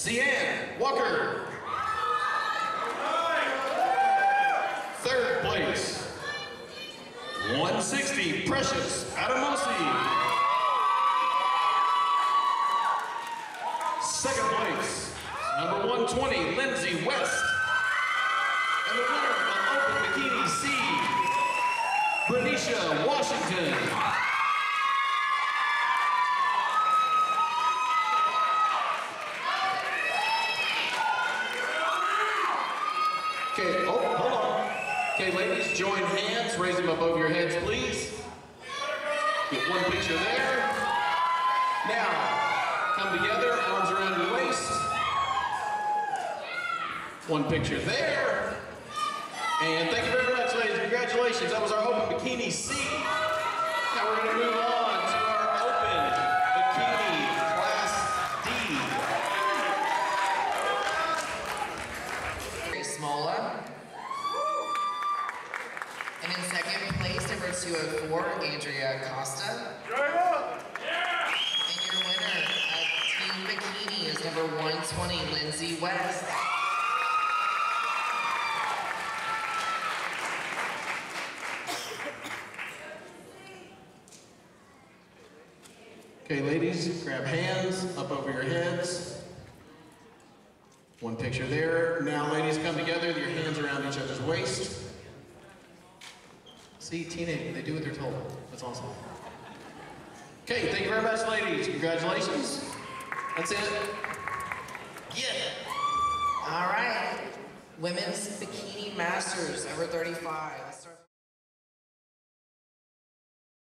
Cian Walker. Third place, 160, Precious Adamosi. Second place, number 120, Lindsay West. And the winner of Open Bikini C, Bernicia Washington. Okay, oh, hold on. Okay, ladies, join hands. Raise them up over your heads, please. Get one picture there. Now, come together, arms around your waist. One picture there. And thank you very much, ladies. Congratulations. That was our Open Bikini C. Now we're going to move on to our Open Bikini Class D. Smola. And in second place, number 204, Andrea Costa. And your winner of Team Bikini is number 120, Lindsay West. Okay, ladies, grab hands up over your heads. One picture there. Now, ladies, come together, your hands around each other's waist. See, teenagers, they do what they're told. That's awesome. Okay, thank you very much, ladies. Congratulations. That's it. Yeah. All right. Women's Bikini Masters, number 35. Let's start.